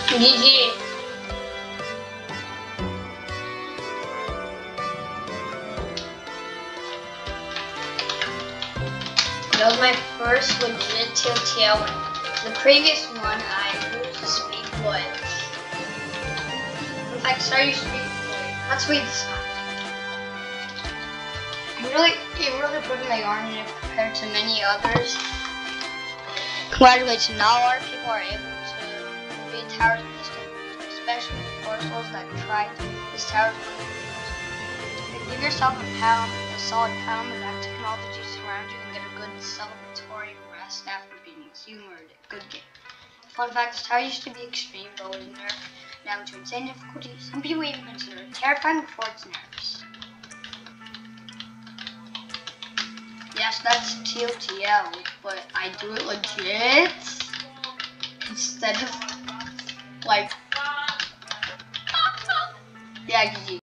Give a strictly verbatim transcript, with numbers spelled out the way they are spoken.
G G. That was my first legit T O T L win. The previous one I used to speak what? In fact, sorry, you speak boy. Let's read this one. You really, you really put in the arm in it compared to many others. Congratulations, not a lot of people are able to beat towers in this game, especially parcels that tried this tower. Give yourself a pound, a solid pound of that technology surround you and get a good celebratory rest after beating this. You murdered it. Good game. Fun fact, this tower used to be extreme, but was nerfed down to insane difficulty. Some people even consider it terrifying before its nerfs. Yes, that's T O T L, but I do it legit instead of like, yeah, G G.